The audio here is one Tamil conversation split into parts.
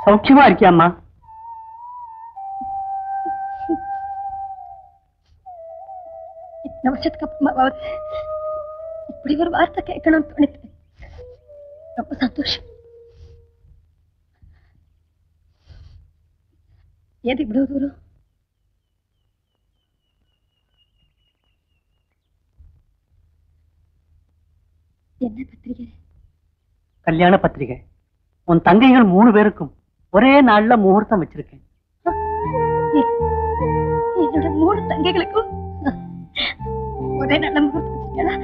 சௌக்கியமா இருக்கியாம்மா? இத்தனை வருஷத்துக்கு அப்புறமா இப்படி ஒரு வார்த்தை கேட்கணும்னு தோணித்து. ரொம்ப சந்தோஷம். ஏது இவ்வளவு தூரம்? என்ன பத்திரிகை? கல்யாண பத்திரிகை. உன் தங்கைகள் 3 பேருக்கும் ஒரே நாள்ல முகூர்த்தம் வச்சிருக்கேன். என்னோட 3 தங்கைகளுக்கும் ஒரே நல்ல முகூர்த்தம் வச்சிருக்கா?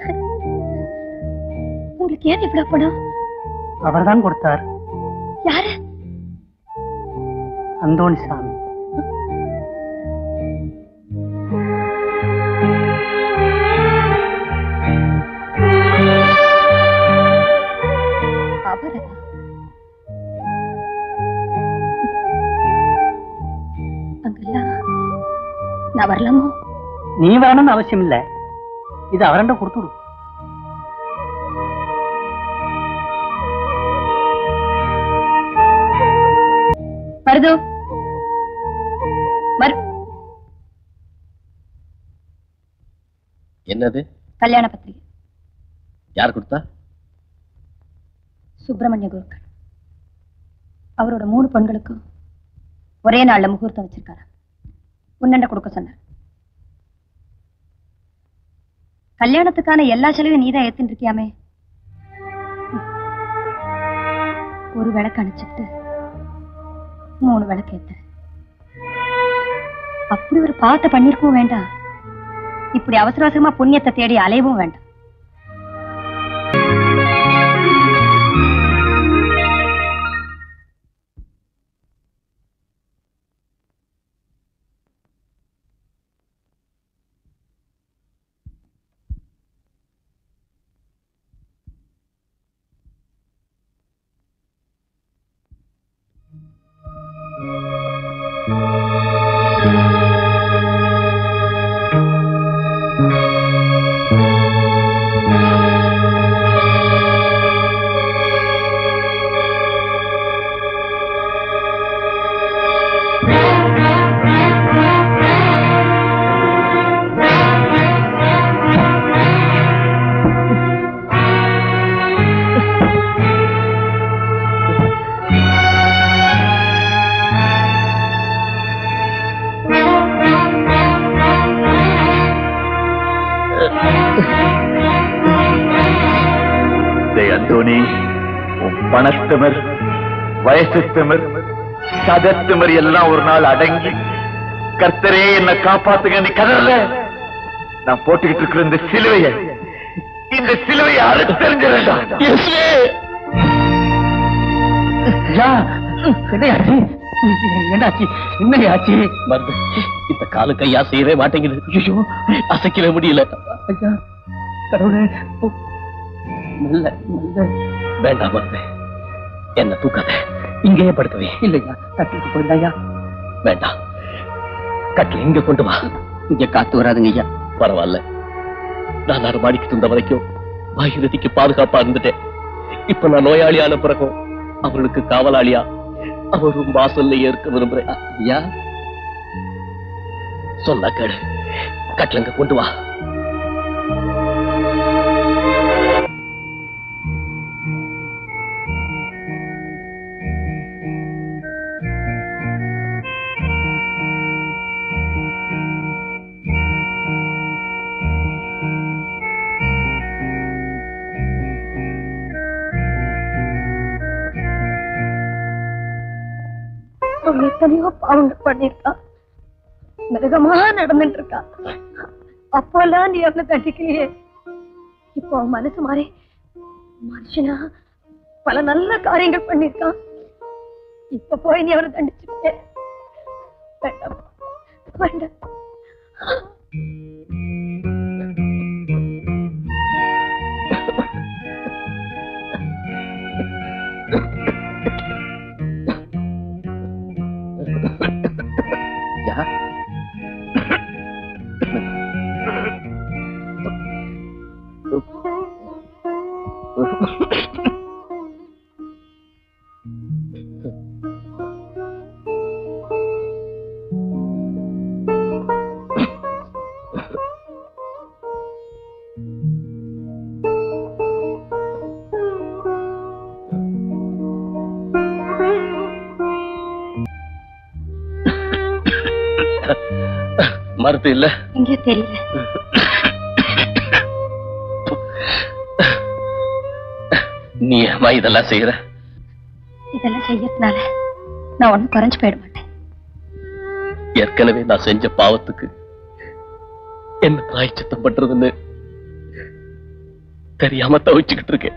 உங்களுக்கு ஏன் இவ்வளவு பணம்? அவர்தான் கொடுத்தார். யாரு? அந்தோணிசாமி. நான் வரலாமோ? நீ வரணும்னு அவசியம் இல்ல. இது அவரண்ட கொடுத்துடு. வருது. என்னது? கல்யாண பத்திரிகை. யார் கொடுத்தா? சுப்பிரமணிய குருக்கள். அவரோட 3 பெண்களுக்கும் ஒரே நாள்ல முகூர்த்தம் வச்சிருக்காரு. உன்னண்ட கொடுக்க சொன்னார். கல்யாணத்துக்கான எல்லா செலவையும் நீதான் ஏத்துட்டு இருக்கியாமே. ஒரு விளக்கு அணைச்சிட்டு 3 விளக்கு ஏத்த. அப்படி ஒரு பாவத்தை பண்ணிருக்கவும் வேண்டாம். இப்படி அவசர அவசரமா புண்ணியத்தை தேடி அலையவும் வேண்டாம். பணத்திமர், வயசு திமர், சதத்திமர் எல்லாம் ஒரு நாள் அடங்கி கர்த்தரே என்ன காப்பாத்துங்க நீ கதறல. நான் போட்டுக்கிட்டு இருக்கிற இந்த சிலுவையை அறுத்து தெரிஞ்ச வேண்டாம். என்னாச்சு? என்னையாச்சு? இந்த காலு கையா செய்யவே மாட்டேங்குது. அசைக்கவே முடியல. கடவுளே, நல்ல நல்ல. வேண்டாம் மருது, என்ன தூக்காத, இங்கேயே படுக்கவே. இல்லையா, கட்டிட்டு போயிடலையா? வேண்டாம், கட்டில இங்க கொண்டு வா. இங்க காத்து வராதுங்க ஐயா. பரவாயில்ல, நான் அறுமாடிக்கிட்டு இருந்த வரைக்கும் பாகிரதிக்கு பாதுகாப்பா இருந்துட்டேன். இப்ப நான் நோயாளியான பிறகும் அவளுக்கு காவலாளியா அவரும் வாசல்ல இருக்க விரும்புறேன். ஐயா சொன்னா கேளு, கட்டிலங்க கொண்டு வா. எத்தனையோ பாவங்கள் பண்ணிருக்கான், மிருகமா நடந்துட்டு இருக்கான். அப்போல்லாம் நீ அவனை தண்டிக்கலையே. இப்போ அவன் மனசு மாறி மனுஷனா பல நல்ல காரியங்கள் பண்ணிருக்கான். இப்ப போய் நீ அவனை தண்டிச்சுட்டே. வேண்டாம் வேண்டாம். மருந்து இல்ல எங்கேயோ தெரியல. நீ ஏமா இதெல்லாம் செய்யற? இதெல்லாம் செய்யறதுனால நான் ஒண்ணும் குறைஞ்சு போயிட மாட்டேன். ஏற்கனவே நான் செஞ்ச பாவத்துக்கு என்ன பிராயச்சித்தம் பண்றதுன்னு தெரியாம தவிச்சுக்கிட்டு இருக்கேன்.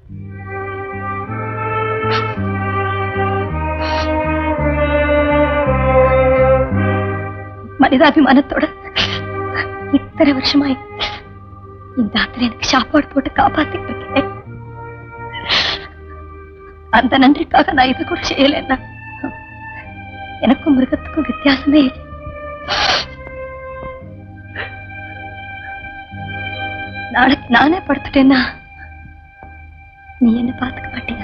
மனிதாபிமானத்தோட இத்தனை வருஷமாய் இந்த ஆத்திர எனக்கு சாப்பாடு போட்டு காப்பாத்திட்டு இருக்கேன். அந்த நன்றிக்காக நான் இதை கூட செய்யலன்னா எனக்கும் மிருகத்துக்கும் வித்தியாசமே இல்லை. நாளைக்கு நானே படுத்துட்டேன்னா நீ என்ன பார்த்துக்க மாட்டியா?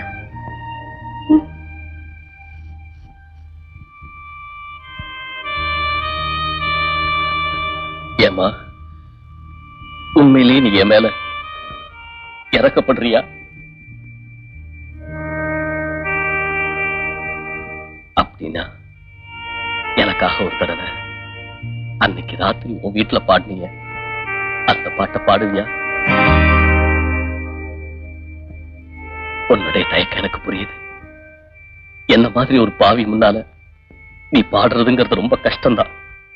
ஏமா உண்மையிலேயே நீ என் மேல இறக்கப்படுறியா? அப்படின்னா எனக்காக ஒரு தடவை அன்னைக்கு ராத்திரி உன் வீட்டுல பாடினீங்க, அந்த பாட்டை பாடுவியா? உன்னுடைய தயக்கம் எனக்கு புரியுது. என்ன மாதிரி ஒரு பாவி முன்னால நீ பாடுறதுங்கிறது ரொம்ப கஷ்டம்தான்.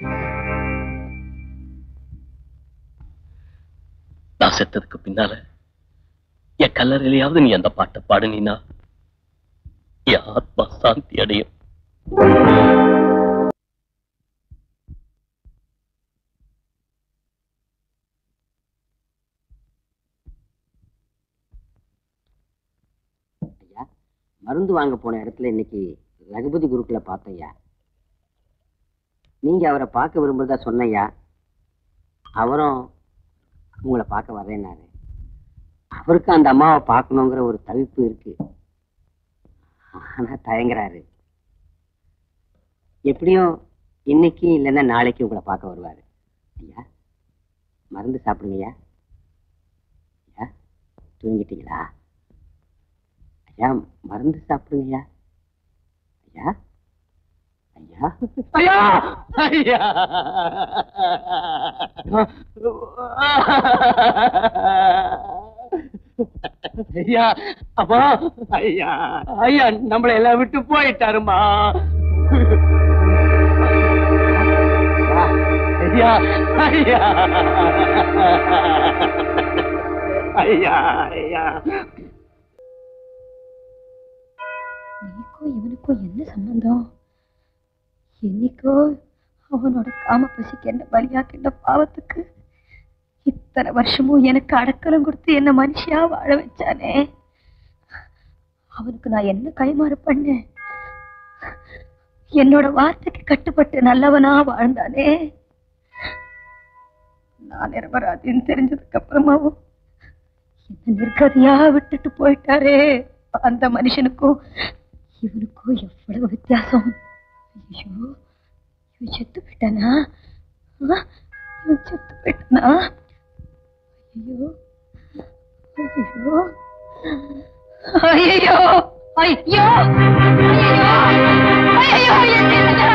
நான் செத்ததுக்கு பின்னால என் கல்லறையிலையாவது நீ அந்த பாட்டை பாடுனீனா என் ஆத்மா சாந்தி அடையும். மருந்து வாங்க போன இடத்துல இன்னைக்கு ரகுபதி குருக்களை பார்த்தையா. நீங்க அவரை பார்க்க விரும்புறதா சொன்னையா. அவரும் உங்களை பார்க்க வர்றேன்னாரு. அவருக்கு அந்த அம்மாவை பார்க்கணுங்கிற ஒரு தவிப்பு இருக்கு. ஆனா தயங்குறாரு. எப்படியும் இன்னைக்கு இல்லைன்னா நாளைக்கு உங்களை பார்க்க வருவாரு. ஐயா மருந்து சாப்பிடுங்கய்யா. ஐயா தூங்கிட்டீங்களா? ஐயா மருந்து சாப்பிடுங்கய்யா. ஐயா ஐயா ஐயா ஐயா ஐயா அப்பா ஐயா ஐயா நம்மளை எல்லாம் விட்டு போயிட்டாருமா. ஐயா ஐயா ஐயா ஐயா நீக்கும் இவனுக்கும் என்ன சம்பந்தம்? என்னைக்கோ அவனோட காம பசிக்கு என்ன பலியாக்கின்ற பாவத்துக்கு இத்தனை வருஷமும் எனக்கு அடக்கலம் கொடுத்து என்ன மனுஷியா வாழ வச்சானே. அவனுக்கு நான் என்ன கைமாறு பண்ணேன்? என்னோட வார்த்தைக்கு கட்டுப்பட்டு நல்லவனா வாழ்ந்தானே. நான் நிரபராதின்னு தெரிஞ்சதுக்கு அப்புறமாவும் என்ன நிர்கதியா விட்டுட்டு போயிட்டாரே. அந்த மனுஷனுக்கும் இவனுக்கும் எவ்வளவு வித்தியாசம். ஐயோ இவன் செத்து போயிட்டானா? இவன் செத்து போயிட்டானா? ஐயோ ஐயோ ஐயோ ஐயோ ஐயோ ஐயோ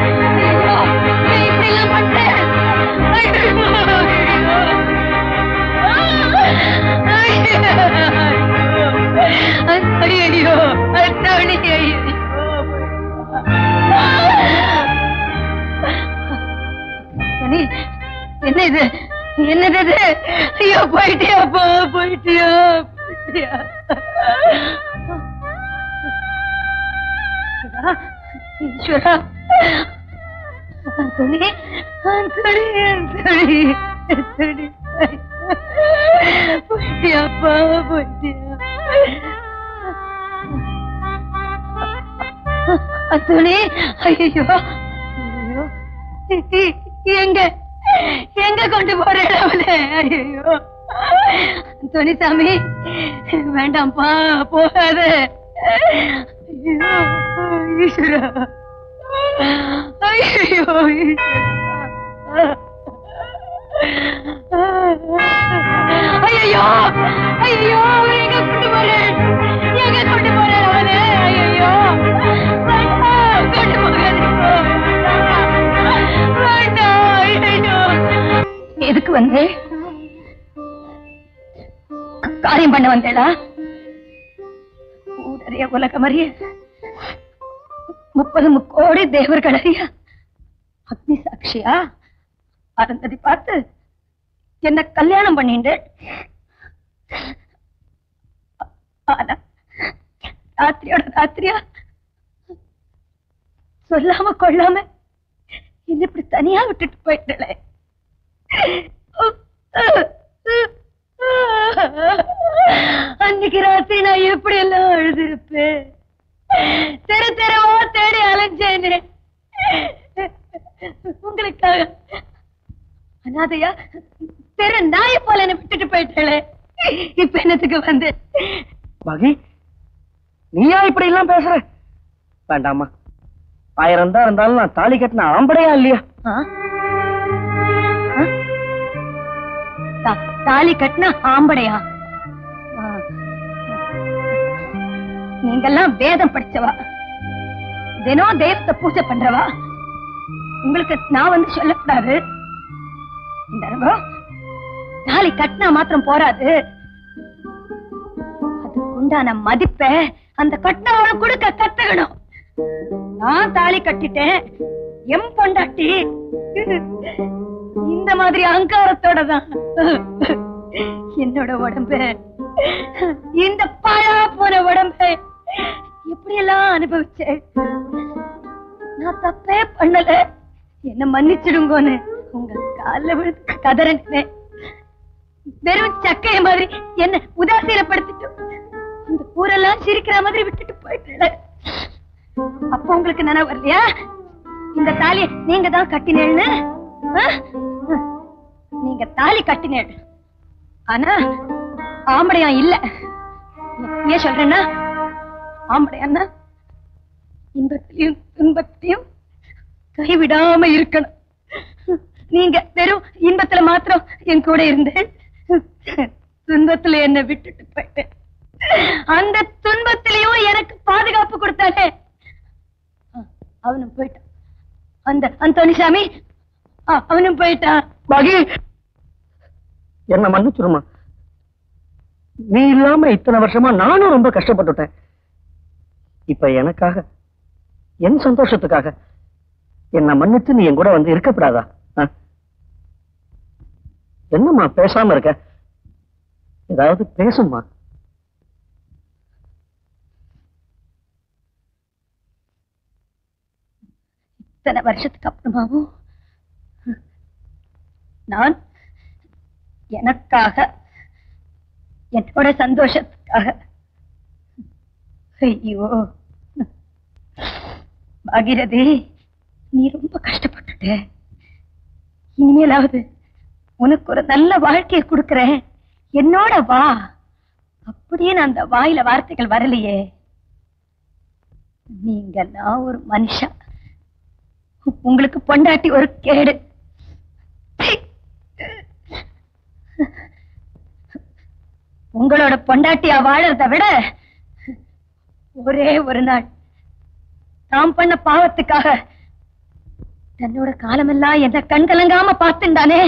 என்ன இது? என்னது? ஐயோ போயிட்டியா போயிட்டியா போயிட்டியா? ஈஸ்வரா துணி துணி துணி துணி போயிட்டியாப்பா போயிட்டியா? துணி ஐயோ ஐயோ எங்க எங்க கொண்டு போறேன் அவளே? ஐயோ துணிசாமி வேண்டாம்ப்பா போகாத. ஐயோ ஈஸ்வரா ஐயோ ஐயோ ஐயோ எங்க கொண்டு போறேன்? எங்க கொண்டு போறேன் அவளே? ஐயோ கொண்டு போகிறேன் வேண்டாம். எதுக்கு வந்து காரியம் பண்ண வந்தேடா? ஊரறிய உலகம் அறிய 30 கோடி தேவர்கள் அறிய அக்னி சாட்சியா அருந்ததி பார்த்து என்ன கல்யாணம் பண்ணிட்டு ராத்திரியோட ராத்திரியா சொல்லாம கொள்ளாம என்ன இப்படி தனியா விட்டுட்டு போயிட்டே. அன்னைக்கு ராத்திரி நான் எப்படி எல்லாம் அழுதிருப்பேன். தெரு தெருவா தேடி அலைஞ்சேனே உங்களுக்காக. அனாதையா தெரு நாய போல என்ன விட்டுட்டு போயிட்டே. இப்ப என்னத்துக்கு வந்து மகி, நீயா இப்படி எல்லாம் பேசுற? வேண்டாமா, 1000 தான் இருந்தாலும் நான் தாலி கட்டின ஆம்படையா இல்லையா? தாலி கட்டின ஆம்படையா? நீங்கெல்லாம் வேதம் படிச்சவா, தினம் தெய்வத்தை பூஜை பண்றவா. உங்களுக்கு நான் வந்து சொல்லக்கூடாது. இந்த அனுபவம் தாலி கட்டினா மாத்திரம் போராது, அதுக்கு உண்டான மதிப்பை அந்த கட்டினவளை கொடுக்க கத்துக்கணும். நான் தாலி கட்டிட்டேன், எம் பொண்டாட்டி இந்த மாதிரி அகங்காரத்தோட தான் என்னோட உடம்பு, இந்த பாழா போன உடம்பு எப்படி எல்லாம் அனுபவிச்சேன். நான் தப்பே பண்ணல, என்ன மன்னிச்சிடுங்கோன்னு உங்க கால விழுந்து கதறினேன். வெறும் சக்கைய மாதிரி என்ன உதாசீனப்படுத்திட்டு இந்த ஊரெல்லாம் சிரிக்கிற மாதிரி விட்டுட்டு போயிட்டு. அப்ப உங்களுக்கு நினைவு வரலையா இந்த தாலியை நீங்க தான் கட்டினேன்னு? நீங்க தாலி கட்டினேன், ஆனா ஆம்படையா இல்ல. ஏன் சொல்றேன்னா, ஆம்படையான்னா இன்பத்திலையும் துன்பத்திலையும் கைவிடாம இருக்கணும். நீங்க வெறும் இன்பத்துல மாத்திரம் என் கூட இருந்தேன், துன்பத்துல என்ன விட்டுட்டு போயிட்டேன். அந்த துன்பத்திலையும் எனக்கு பாதுகாப்பு கொடுத்தானே, அவனும் போயிட்டான். அந்த அந்தோனிசாமி அவனும் போயிட்டான். மகி, என்ன மன்னிச்சிருமா. நீ இல்லாம இத்தனை வருஷமா நானும் ரொம்ப கஷ்டப்பட்டுட்டேன். இப்ப எனக்காக, என் சந்தோஷத்துக்காக என்ன மன்னித்து நீ என் கூட வந்து இருக்கப்படாதா? என்னம்மா பேசாம இருக்க? ஏதாவது பேசும்மா. இத்தனை வருஷத்துக்கு அப்புறமாவும் நான் எனக்காக, என்னோட சந்தோஷத்துக்காக, ஐயோ பாகிரதி, நீ ரொம்ப கஷ்டப்பட்டுட்ட. இனிமேலாவது உனக்கு ஒரு நல்ல வாழ்க்கையை கொடுக்கிறேன், என்னோட வா. அப்படின்னு அந்த வாயில வார்த்தைகள் வரலையே. நீங்க நான் ஒரு மனுஷா, உங்களுக்கு பொண்டாட்டி ஒரு கேடு. உங்களோட பொண்டாட்டியா வாழறத விட ஒரே ஒரு நாள் தாம் பண்ண பாவத்துக்காக தன்னோட காலமெல்லாம் என்ன கண்கலங்காம பார்த்துண்டானே,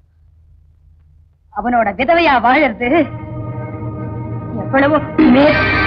அவனோட விதவையா வாழறது எவ்வளவோ